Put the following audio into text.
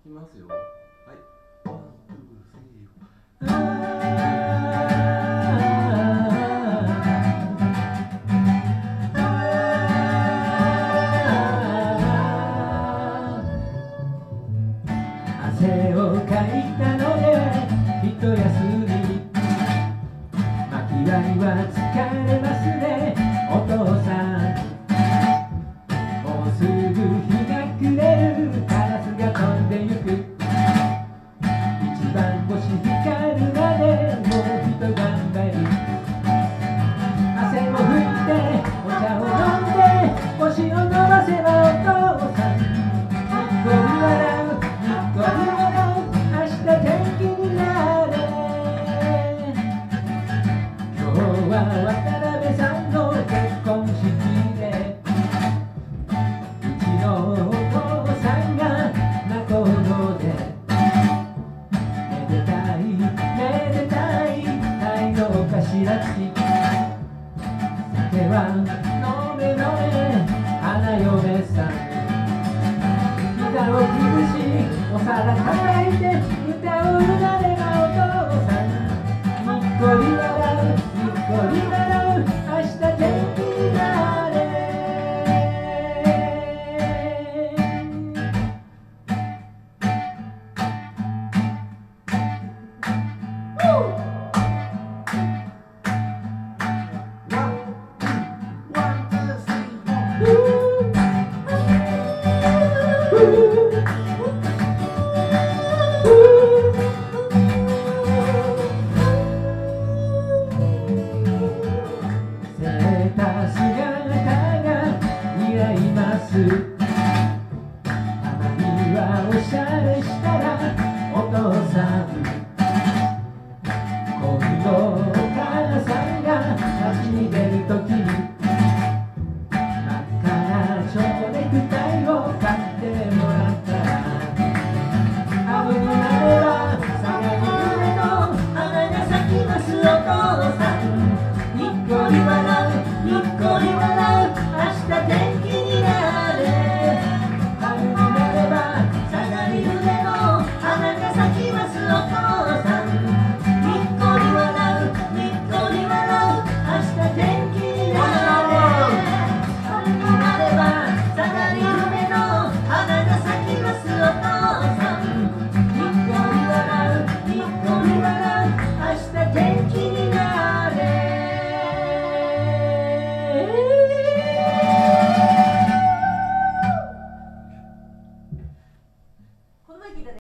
きますよ。はい。ワン、ツー、スリー、フォー。 汗をかいたので一休み、薪割りは疲れますねお父さん。もうすぐ日が暮れる、カラスが飛んでゆく、一番星光るまでもうひと頑張り、汗も拭いてお茶を飲んで星を伸ばせばお父さん、にっこり笑うにっこり笑う、明日天気になれ。今日は渡辺さんの結婚式で、うちのお父さんが仲人で、めでたいめでたい太陽頭つき、酒は飲め飲め花嫁さん、膝を崩しお皿叩いて